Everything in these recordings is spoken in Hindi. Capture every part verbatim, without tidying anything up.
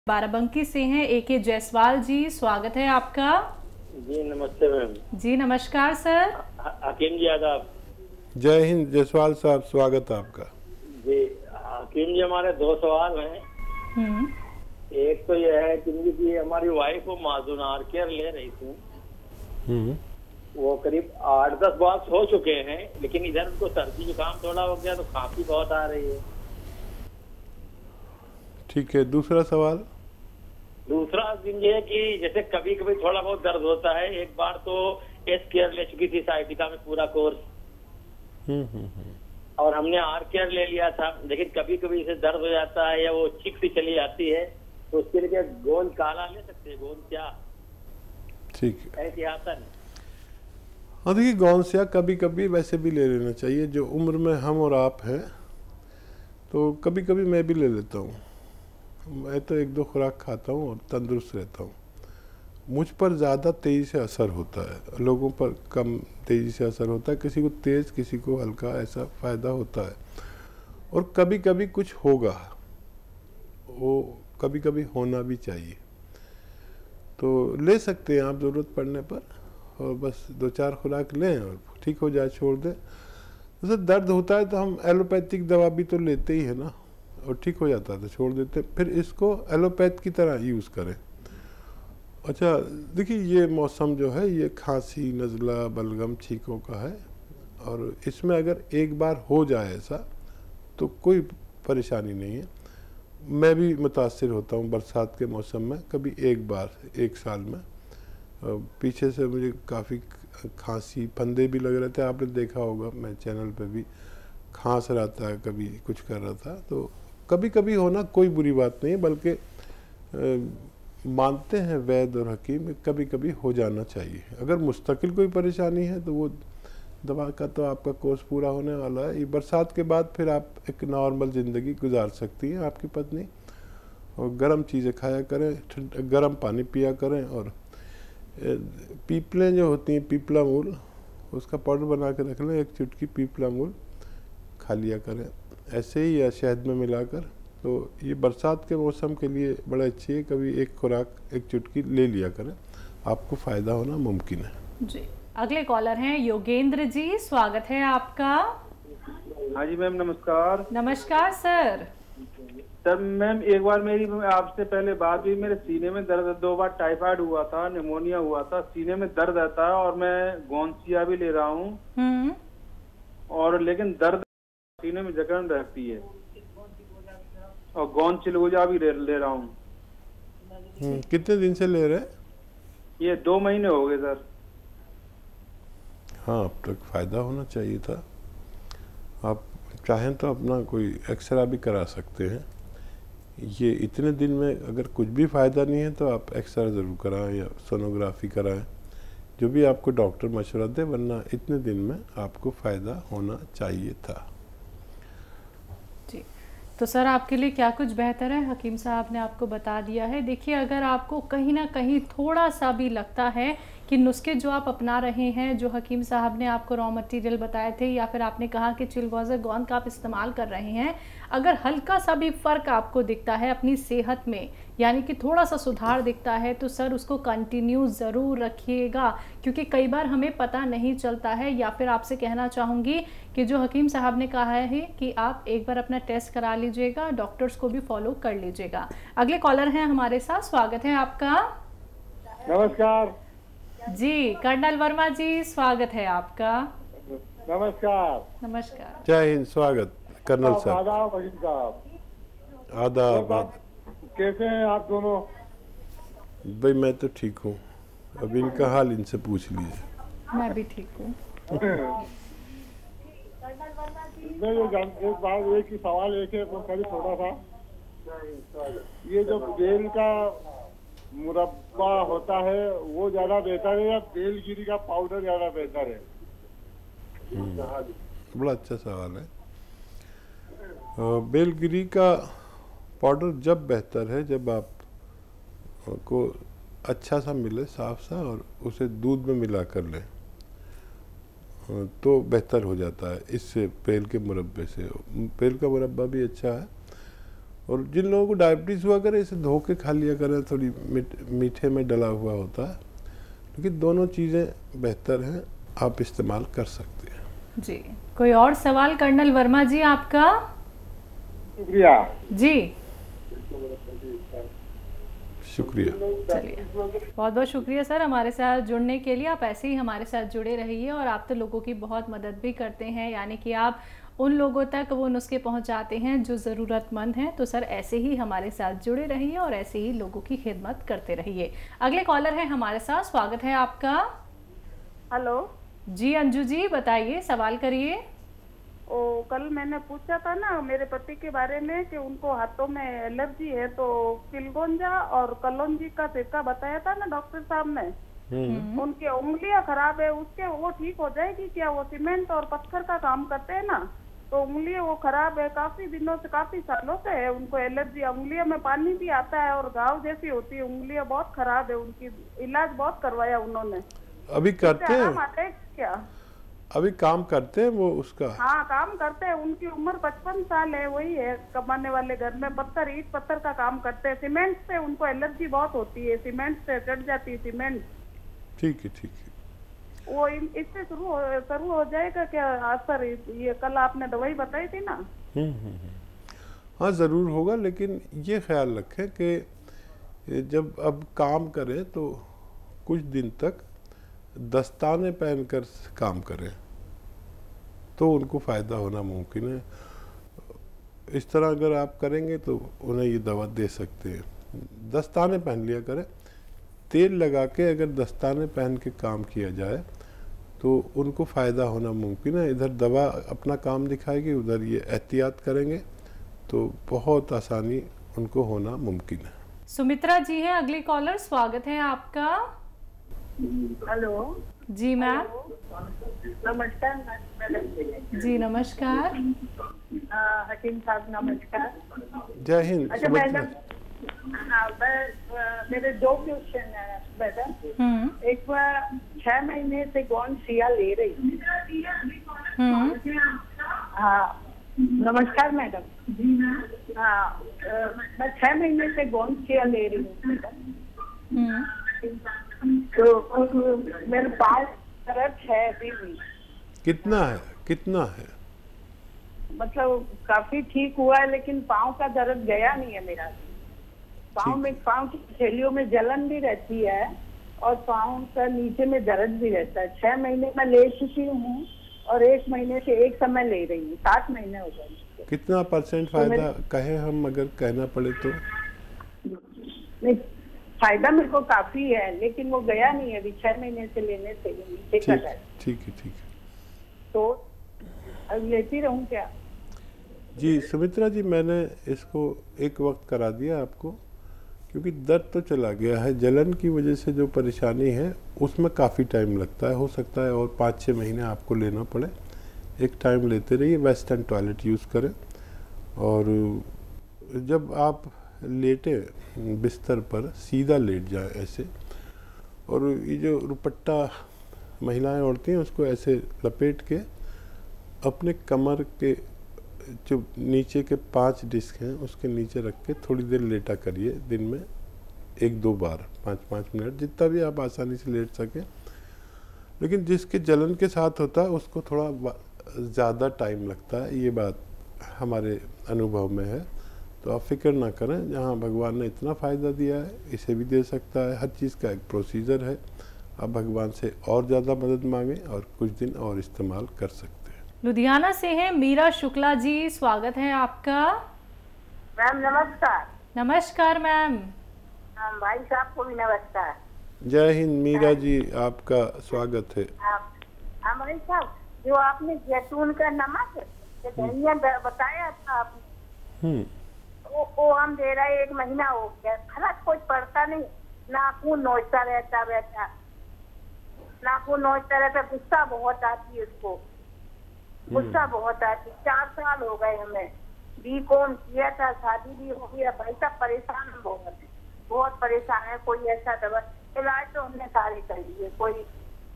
बाराबंकी से हैं ए के जायसवाल जी, स्वागत है आपका। जी नमस्ते मैम। जी नमस्कार सर। हकीम जी आदाब। जय हिंद जायसवाल साहब, स्वागत है आपका। जी हकीम जी, हमारे दो सवाल हैं। हम्म। एक तो यह है कि जी हमारी वाइफ को माजून आर केयर ले रही थी। हम्म। वो करीब आठ दस बॉक्स हो चुके हैं, लेकिन इधर उनको सर्दी जुकाम थोड़ा हो गया तो खांसी बहुत आ रही है। ठीक है, दूसरा सवाल। दूसरा दिन ये है कि जैसे कभी कभी थोड़ा बहुत दर्द होता है। एक बार तो एस केयर ले चुकी थी साइटिका में पूरा कोर्स, हम्म हम्म हम्म। और हमने आर केयर ले लिया था, लेकिन कभी कभी इसे दर्द हो जाता है या वो चिक सी चली जाती है, तो उसके लिए गोंद काला ले सकते हैं? गोंद क्या ठीक है। एहतियातन। हाँ देखिए, गौनसिया कभी कभी वैसे भी ले लेना चाहिए। जो उम्र में हम और आप हैं, तो कभी कभी मैं भी ले लेता हूँ। मैं तो एक दो खुराक खाता हूँ और तंदुरुस्त रहता हूँ। मुझ पर ज़्यादा तेज़ी से असर होता है, लोगों पर कम तेज़ी से असर होता है। किसी को तेज़, किसी को हल्का, ऐसा फ़ायदा होता है। और कभी कभी कुछ होगा, वो कभी कभी होना भी चाहिए, तो ले सकते हैं आप ज़रूरत पड़ने पर। और बस दो चार खुराक लें और ठीक हो जाए, छोड़ दें। जैसे दर्द होता है तो हम एलोपैथिक दवा भी तो लेते ही है ना, और ठीक हो जाता है तो छोड़ देते, फिर इसको एलोपैथ की तरह यूज़ करें। अच्छा देखिए, ये मौसम जो है ये खांसी, नज़ला, बलगम, छींकों का है, और इसमें अगर एक बार हो जाए ऐसा तो कोई परेशानी नहीं है। मैं भी मुतासिर होता हूँ बरसात के मौसम में, कभी एक बार एक साल में। पीछे से मुझे काफ़ी खांसी, फंदे भी लग रहे थे, आपने देखा होगा, मैं चैनल पे भी खांस रहा था, कभी कुछ कर रहा था। तो कभी कभी होना कोई बुरी बात नहीं है, बल्कि मानते हैं वैद्य और हकीम, कभी कभी हो जाना चाहिए। अगर मुस्तकिल कोई परेशानी है तो वो दवा का तो आपका कोर्स पूरा होने वाला है। ये बरसात के बाद फिर आप एक नॉर्मल ज़िंदगी गुजार सकती हैं आपकी पत्नी। और गर्म चीज़ें खाया करें, गर्म पानी पिया करें, और पीपलें जो होती हैं, पीपला मूल, उसका पाउडर बना के रख लें, एक चुटकी पीपला मूल खा लिया करें ऐसे ही, या शहद में मिलाकर। तो ये बरसात के मौसम के लिए बड़ा अच्छी है। कभी एक खुराक, एक चुटकी ले लिया करें, आपको फ़ायदा होना मुमकिन है जी। अगले कॉलर हैं योगेंद्र जी, स्वागत है आपका। हाँ जी मैम, नमस्कार। नमस्कार सर। सर मैम, एक बार मेरी आपसे पहले बात हुई, मेरे सीने में दर्द, दो बार टाइफाइड हुआ था, निमोनिया हुआ था, सीने में दर्द रहता है, और मैं गोंसिया भी ले रहा हूँ, हम्म। और लेकिन दर्द सीने में जकड़न रहती है, और गोंद चिलगोजा भी ले रहा हूँ। कितने दिन से ले रहे हैं? ये दो महीने हो गए सर। हाँ, अब तक फ़ायदा होना चाहिए था। आप चाहें तो अपना कोई एक्सरा भी करा सकते हैं। ये इतने दिन में अगर कुछ भी फ़ायदा नहीं है तो आप एक्सरा ज़रूर कराएं या सोनोग्राफी कराएं, जो भी आपको डॉक्टर मशवरा दे, वरना इतने दिन में आपको फ़ायदा होना चाहिए था। जी, तो सर आपके लिए क्या कुछ बेहतर है, हकीम साहब ने आपको बता दिया है। देखिए, अगर आपको कहीं ना कहीं थोड़ा सा भी लगता है कि नुस्खे जो आप अपना रहे हैं, जो हकीम साहब ने आपको रॉ मटेरियल बताए थे, या फिर आपने कहा कि चिलगोज़ा गोंद का आप इस्तेमाल कर रहे हैं, अगर हल्का सा भी फ़र्क आपको दिखता है अपनी सेहत में, यानी कि थोड़ा सा सुधार दिखता है, तो सर उसको कंटिन्यू ज़रूर रखिएगा, क्योंकि कई बार हमें पता नहीं चलता है। या फिर आपसे कहना चाहूँगी कि जो हकीम साहब ने कहा है कि आप एक बार अपना टेस्ट करा लीजिएगा, डॉक्टर्स को भी फॉलो कर लीजिएगा। अगले कॉलर हैं हमारे साथ, स्वागत है आपका। नमस्कार जी, कर्नल वर्मा जी, स्वागत है आपका। नमस्कार। नमस्कार। जय हिंद, स्वागत कर्नल साहब। आदाब वकील साहब। आदाब। कैसे हैं आप दोनों? भाई मैं तो ठीक हूँ, अब इनका हाल इनसे पूछ लीजिए। मैं भी ठीक हूँ। मैं जो जान एक बात, एक ही सवाल एक है, कभी थोड़ा सा, ये जो बेल का मुरब्बा होता है वो ज्यादा बेहतर है या बेलगिरी का पाउडर ज्यादा बेहतर है? बड़ा अच्छा सवाल है। बेलगिरी का पाउडर जब बेहतर है जब आप को अच्छा सा मिले, साफ सा, और उसे दूध में मिला कर लें तो बेहतर हो जाता है। इससे बेल के मुरब्बे से, बेल का मुरब्बा भी अच्छा है। और जिन लोगों को डायबिटीज़ हुआ करे इसे धो के खा लिया करें, थोड़ी मीठे में डला हुआ होता है, लेकिन दोनों चीज़ें बेहतर हैं, आप इस्तेमाल कर सकते हैं। जी, कोई और सवाल कर्नल वर्मा जी आपका? शुक्रिया जी, शुक्रिया। चलिए, बहुत बहुत शुक्रिया सर हमारे साथ जुड़ने के लिए। आप ऐसे ही हमारे साथ जुड़े रहिए और आप तो लोगों की बहुत मदद भी करते हैं, यानी कि आप उन लोगों तक वो नुस्खे पहुंचाते हैं जो ज़रूरतमंद हैं। तो सर ऐसे ही हमारे साथ जुड़े रहिए और ऐसे ही लोगों की खिदमत करते रहिए। अगले कॉलर है हमारे साथ, स्वागत है आपका। हेलो जी अंजू जी, बताइए, सवाल करिए। ओ, कल मैंने पूछा था ना मेरे पति के बारे में कि उनको हाथों में एलर्जी है, तो चिलगोंजा और कलौंजी का सिरका बताया था ना डॉक्टर साहब ने। उनकी उंगलियां खराब है, उसके वो ठीक हो जाएगी क्या? वो सीमेंट और पत्थर का काम करते हैं ना, तो उंगलियां वो खराब है, काफी दिनों से, काफी सालों से है उनको एलर्जी। उंगलियों में पानी भी आता है और घाव जैसी होती है, उंगलियां बहुत खराब है उनकी, इलाज बहुत करवाया उन्होंने। अभी करते हैं क्या? अभी काम करते हैं वो उसका? हाँ काम करते हैं, उनकी उम्र पचपन साल है, वही है कमाने वाले घर में, पत्थर ईट पत्थर का काम करते हैं। सीमेंट से उनको एलर्जी बहुत होती है, सीमेंट से चढ़ जाती है सीमेंट। ठीक है ठीक है, वो इससे शुरू हो शुरू हो जाएगा क्या असर? ये कल आपने दवाई बताई थी ना। हम्म हम्म हाँ ज़रूर होगा, लेकिन ये ख्याल रखें कि जब अब काम करें तो कुछ दिन तक दस्ताने पहनकर काम करें तो उनको फ़ायदा होना मुमकिन है। इस तरह अगर आप करेंगे तो उन्हें ये दवा दे सकते हैं। दस्ताने पहन लिया करें, तेल लगा के अगर दस्ताने पहन के काम किया जाए तो उनको फ़ायदा होना मुमकिन है। इधर दवा अपना काम दिखाएगी, उधर ये एहतियात करेंगे तो बहुत आसानी उनको होना मुमकिन है। सुमित्रा जी हैं अगली कॉलर, स्वागत है आपका। हेलो जी मैम। नमस्कार मैडम जी नमस्कार। हकीम साहब नमस्कार। जय हिंद। अच्छा मैडम, हाँ मेरे दो क्वेश्चन है मैडम। एक बार छह महीने से कौन सिया ले रही है? हाँ नमस्कार मैडम। हाँ मैं छह महीने से कौन सिया ले रही हूँ मैडम, तो मेरे पाँव दर्द है अभी भी। कितना है कितना है? मतलब काफी ठीक हुआ है, लेकिन पाँव का दर्द गया नहीं है मेरा। पाँव में, पाँव की हथेलियों में जलन भी रहती है और पाँव का नीचे में दर्द भी रहता है। छह महीने में ले चुकी हूँ और एक महीने से एक समय ले रही हूँ, सात महीने हो गए। कितना परसेंट फायदा तो कहे हम अगर कहना पड़े तो? नहीं फायदा मेरे को काफी है, लेकिन वो गया नहीं है अभी, छह महीने से लेने से नीचे का है। ठीक है ठीक है, तो अब लेती रहूं क्या? जी सुमित्रा जी, मैंने इसको एक वक्त करा दिया आपको, क्योंकि दर्द तो चला गया है। जलन की वजह से जो परेशानी है उसमें काफ़ी टाइम लगता है, हो सकता है और पाँच छः महीने आपको लेना पड़े। एक टाइम लेते रहिए, वेस्टर्न टॉयलेट यूज़ करें, और जब आप लेटे बिस्तर पर सीधा लेट जाए ऐसे, और ये जो रुपट्टा महिलाएं ओढ़ती हैं उसको ऐसे लपेट के अपने कमर के जो नीचे के पांच डिस्क हैं उसके नीचे रख के थोड़ी देर लेटा करिए, दिन में एक दो बार, पाँच पाँच मिनट, जितना भी आप आसानी से लेट सकें। लेकिन जिसके जलन के साथ होता है उसको थोड़ा ज़्यादा टाइम लगता है, ये बात हमारे अनुभव में है। तो आप फिक्र ना करें, जहाँ भगवान ने इतना फ़ायदा दिया है इसे भी दे सकता है। हर चीज़ का एक प्रोसीजर है, आप भगवान से और ज़्यादा मदद मांगें और कुछ दिन और इस्तेमाल कर सकते हैं। लुधियाना से हैं मीरा शुक्ला जी, स्वागत है आपका। मैम नमस्कार। नमस्कार मैम। भाई साहब को भी नमस्कार। जय हिंद मीरा जी, आपका स्वागत है। हाँ भाई साहब, जो आपने जैतून का नमक धनिया बताया था आपने, वो, वो हम दे रहे एक महीना हो गया, फर्क कुछ पड़ता नहीं, नाखून नोचता रहता रहता नाखून नोचता रहता गुस्सा बहुत आती है उसको, गुस्सा बहुत आती। चार साल हो गए हमें, बी कॉम किया था, शादी भी हो गया, भाई साहब परेशान बहुत है, बहुत परेशान है। कोई ऐसा दवा इलाज तो हमने सारे कर लिए, कोई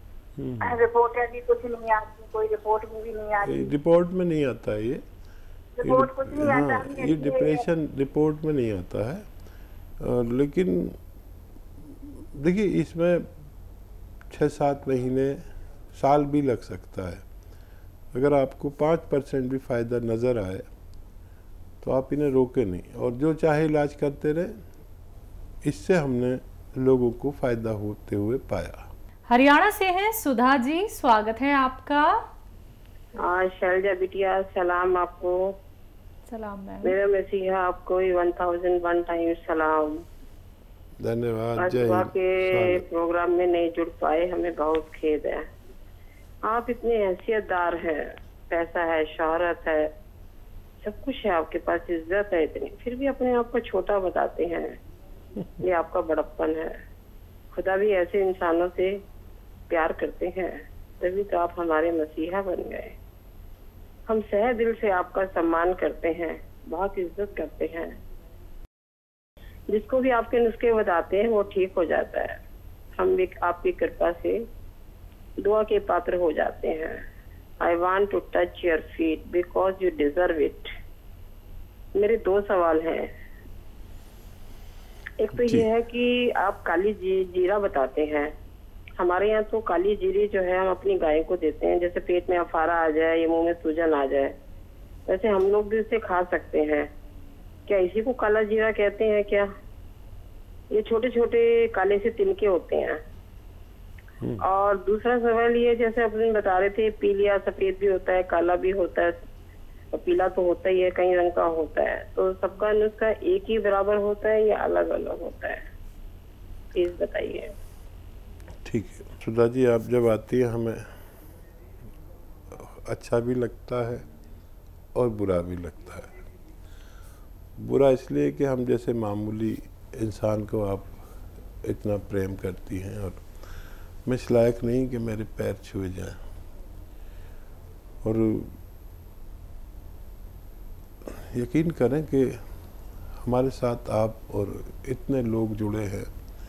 रिपोर्ट भी कुछ नहीं आती, कोई रिपोर्ट में भी नहीं आती। रिपोर्ट में नहीं आता है ये, रिपोर्ट कुछ नहीं आता। हाँ, ये डिप्रेशन रिपोर्ट में नहीं आता है। और लेकिन देखिए इसमें छः सात महीने साल भी लग सकता है। अगर आपको पाँच परसेंट भी फ़ायदा नज़र आए तो आप इन्हें रोके नहीं और जो चाहे इलाज करते रहे। इससे हमने लोगों को फ़ायदा होते हुए पाया। हरियाणा से हैं सुधा जी, स्वागत है आपका। हाँ शैलजा बिटिया, सलाम आपको। सलाम मैम। मेरा मसीहा आपको वन थाउजेंड वन टाइम सलाम। धन्यवाद। जय हिंद। के स्वागत। प्रोग्राम में नहीं जुड़ पाए, हमें बहुत खेद है। आप इतने हैसियतदार हैं, पैसा है, शोहरत है, सब कुछ है आपके पास, इज्जत है इतनी, फिर भी अपने आप को छोटा बताते हैं। ये आपका बड़प्पन है। खुदा भी ऐसे इंसानों से प्यार करते हैं, तभी तो आप हमारे मसीहा बन गए। हम सह दिल से आपका सम्मान करते हैं, बहुत इज्जत करते हैं। जिसको भी आपके नुस्खे बताते हैं वो ठीक हो जाता है। हम भी आपकी कृपा से दुआ के पात्र हो जाते हैं। I want to touch your feet because you deserve it. मेरे दो सवाल हैं। एक तो ये है कि आप काली जी, जीरा बताते हैं। हमारे यहाँ तो काली जीरी जो है हम अपनी गाय को देते हैं, जैसे पेट में अफारा आ जाए या मुंह में सूजन आ जाए, वैसे हम लोग भी इसे खा सकते हैं। क्या इसी को काला जीरा कहते हैं क्या? ये छोटे छोटे काले से तिनके होते हैं। और दूसरा सवाल ये, जैसे अपने बता रहे थे पीलिया सफेद भी होता है, काला भी होता है, और पीला तो होता ही है, कई रंग का होता है, तो सबका नुस्खा एक ही बराबर होता है या अलग अलग होता है? प्लीज बताइए। ठीक है सुधा जी, आप जब आती है हमें अच्छा भी लगता है और बुरा भी लगता है। बुरा इसलिए कि हम जैसे मामूली इंसान को आप इतना प्रेम करती हैं और मैं इस लायक नहीं कि मेरे पैर छुए जाएं। और यकीन करें कि हमारे साथ आप और इतने लोग जुड़े हैं,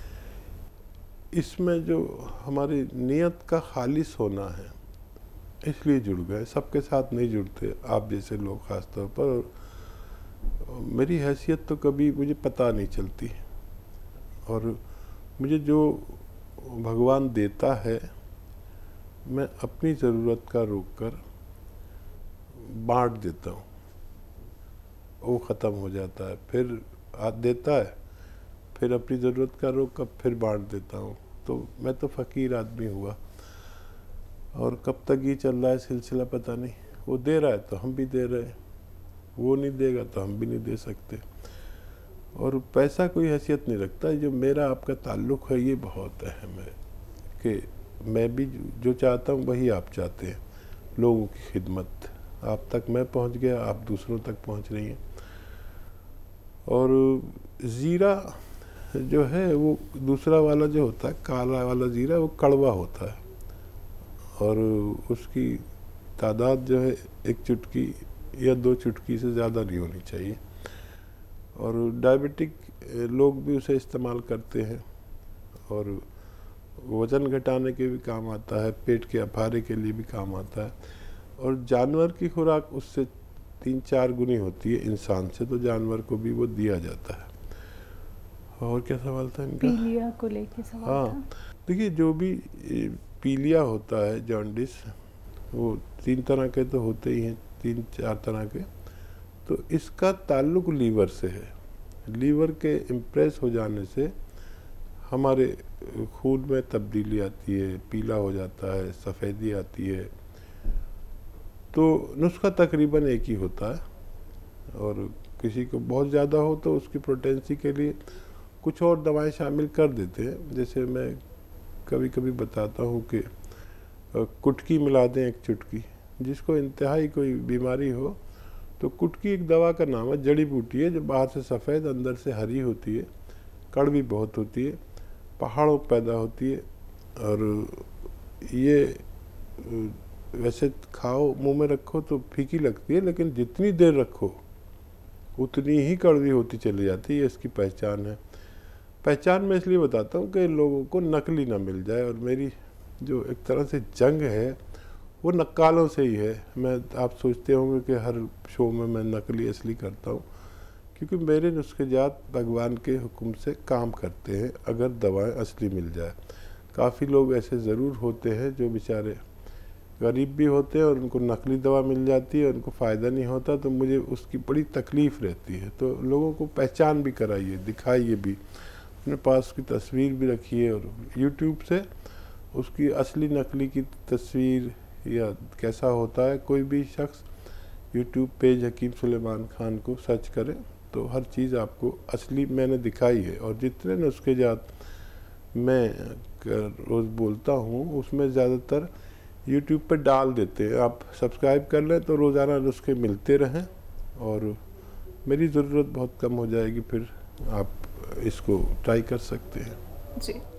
इसमें जो हमारी नीयत का खालिस होना है इसलिए जुड़ गए। सबके साथ नहीं जुड़ते आप जैसे लोग ख़ास तौर पर। और मेरी हैसियत तो कभी मुझे पता नहीं चलती और मुझे जो भगवान देता है मैं अपनी ज़रूरत का रोक कर बांट देता हूँ, वो ख़त्म हो जाता है। फिर हाथ देता है, फिर अपनी ज़रूरत का रोक कर फिर बांट देता हूँ। तो मैं तो फ़कीर आदमी हुआ और कब तक ये चल रहा है सिलसिला पता नहीं। वो दे रहा है तो हम भी दे रहे हैं, वो नहीं देगा तो हम भी नहीं दे सकते। और पैसा कोई हैसियत नहीं रखता। जो मेरा आपका ताल्लुक़ है ये बहुत अहम है कि मैं भी जो चाहता हूँ वही आप चाहते हैं, लोगों की खिदमत। आप तक मैं पहुँच गया, आप दूसरों तक पहुँच रही हैं। और ज़ीरा जो है वो दूसरा वाला जो होता है काला वाला ज़ीरा, वो कड़वा होता है और उसकी तादाद जो है एक चुटकी या दो चुटकी से ज़्यादा नहीं होनी चाहिए। और डायबिटिक लोग भी उसे इस्तेमाल करते हैं और वज़न घटाने के भी काम आता है, पेट के अफारे के लिए भी काम आता है। और जानवर की खुराक उससे तीन चार गुनी होती है इंसान से, तो जानवर को भी वो दिया जाता है। और क्या सवाल था इनका? पीलिया को लेके सवाल था। हाँ देखिए, जो भी पीलिया होता है, जॉन्डिस, वो तीन तरह के तो होते ही हैं, तीन चार तरह के। तो इसका ताल्लुक लीवर से है। लीवर के इम्प्रेस हो जाने से हमारे खून में तब्दीली आती है, पीला हो जाता है, सफ़ेदी आती है। तो नुस्खा तकरीबन एक ही होता है और किसी को बहुत ज़्यादा हो तो उसकी पोटेंसी के लिए कुछ और दवाएं शामिल कर देते हैं। जैसे मैं कभी कभी बताता हूँ कि कुटकी मिला दें एक चुटकी। जिसको इंतहाई कोई बीमारी हो तो कुटकी एक दवा का नाम है, जड़ी बूटी है जो बाहर से सफ़ेद अंदर से हरी होती है, कड़वी बहुत होती है, पहाड़ों पैदा होती है। और ये वैसे खाओ, मुंह में रखो तो फीकी लगती है, लेकिन जितनी देर रखो उतनी ही कड़वी होती चली जाती है। इसकी पहचान है। पहचान मैं इसलिए बताता हूँ कि लोगों को नकली ना मिल जाए। और मेरी जो एक तरह से जंग है वो नक्कालों से ही है। मैं आप सोचते होंगे कि हर शो में मैं नकली असली करता हूँ, क्योंकि मेरे नुस्खे जात भगवान के हुक्म से काम करते हैं अगर दवाएं असली मिल जाए। काफ़ी लोग ऐसे ज़रूर होते हैं जो बेचारे गरीब भी होते हैं और उनको नकली दवा मिल जाती है, उनको फ़ायदा नहीं होता, तो मुझे उसकी बड़ी तकलीफ़ रहती है। तो लोगों को पहचान भी कराइए, दिखाइए भी, अपने पास उसकी तस्वीर भी रखिए और यूट्यूब से उसकी असली नकली की तस्वीर या कैसा होता है, कोई भी शख्स यूट्यूब पेज हकीम सुलेमान खान को सर्च करें तो हर चीज़ आपको असली मैंने दिखाई है। और जितने नुस्खे जात मैं रोज़ बोलता हूँ उसमें ज़्यादातर यूट्यूब पर डाल देते हैं। आप सब्सक्राइब कर लें तो रोज़ाना नुस्खे मिलते रहें और मेरी ज़रूरत बहुत कम हो जाएगी, फिर आप इसको ट्राई कर सकते हैं। जी।